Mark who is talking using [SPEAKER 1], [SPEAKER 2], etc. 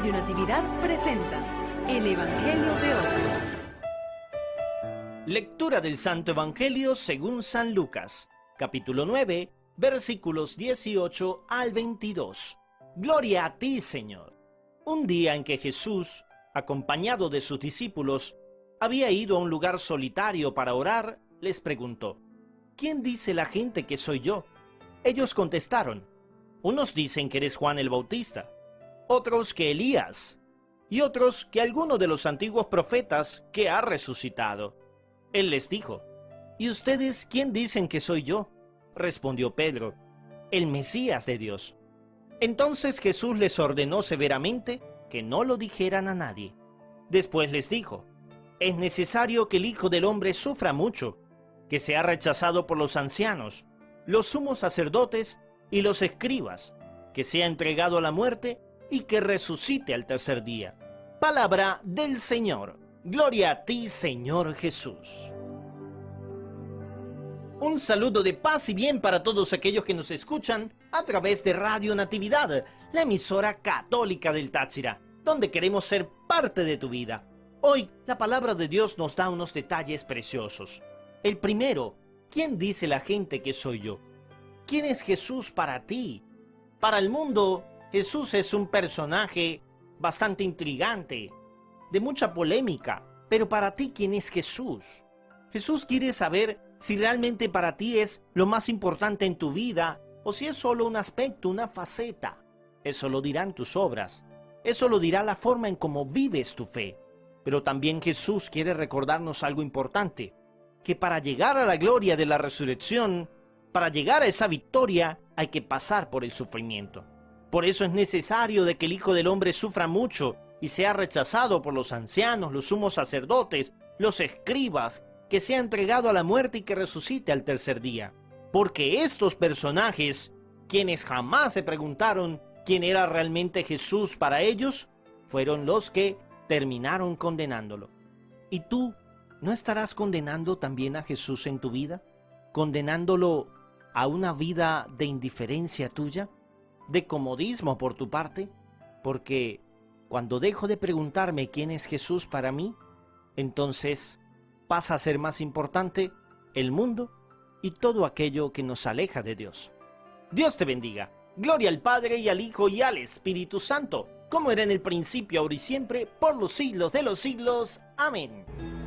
[SPEAKER 1] Radio Natividad presenta el Evangelio de hoy.
[SPEAKER 2] Lectura del Santo Evangelio según San Lucas, capítulo 9, versículos 18 al 22. Gloria a ti, Señor. Un día en que Jesús, acompañado de sus discípulos, había ido a un lugar solitario para orar, les preguntó: ¿Quién dice la gente que soy yo? Ellos contestaron: unos dicen que eres Juan el Bautista, otros que Elías, y otros que alguno de los antiguos profetas que ha resucitado. Él les dijo: ¿Y ustedes quién dicen que soy yo? Respondió Pedro: el Mesías de Dios. Entonces Jesús les ordenó severamente que no lo dijeran a nadie. Después les dijo: es necesario que el Hijo del Hombre sufra mucho, que sea rechazado por los ancianos, los sumos sacerdotes y los escribas, que sea entregado a la muerte y que resucite al tercer día. Palabra del Señor. Gloria a ti, Señor Jesús. Un saludo de paz y bien para todos aquellos que nos escuchan a través de Radio Natividad, la emisora católica del Táchira, donde queremos ser parte de tu vida. Hoy, la palabra de Dios nos da unos detalles preciosos. El primero: ¿quién dice la gente que soy yo? ¿Quién es Jesús para ti? Para el mundo, Jesús es un personaje bastante intrigante, de mucha polémica. Pero para ti, ¿quién es Jesús? Jesús quiere saber si realmente para ti es lo más importante en tu vida o si es solo un aspecto, una faceta. Eso lo dirán tus obras. Eso lo dirá la forma en cómo vives tu fe. Pero también Jesús quiere recordarnos algo importante, que para llegar a la gloria de la resurrección, para llegar a esa victoria, hay que pasar por el sufrimiento. Por eso es necesario de que el Hijo del Hombre sufra mucho y sea rechazado por los ancianos, los sumos sacerdotes, los escribas, que sea entregado a la muerte y que resucite al tercer día. Porque estos personajes, quienes jamás se preguntaron quién era realmente Jesús para ellos, fueron los que terminaron condenándolo. ¿Y tú no estarás condenando también a Jesús en tu vida? ¿Condenándolo a una vida de indiferencia tuya? ¿De comodismo por tu parte? Porque cuando dejo de preguntarme quién es Jesús para mí, entonces pasa a ser más importante el mundo y todo aquello que nos aleja de Dios. Dios te bendiga. Gloria al Padre y al Hijo y al Espíritu Santo, como era en el principio, ahora y siempre, por los siglos de los siglos. Amén.